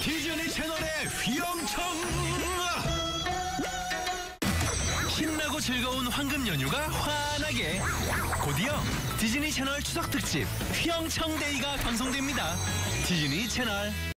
디즈니 채널의 휘영청. 신나고 즐거운 황금 연휴가 환하게 곧이어 디즈니 채널 추석 특집 휘영청 데이가 방송됩니다. 디즈니 채널.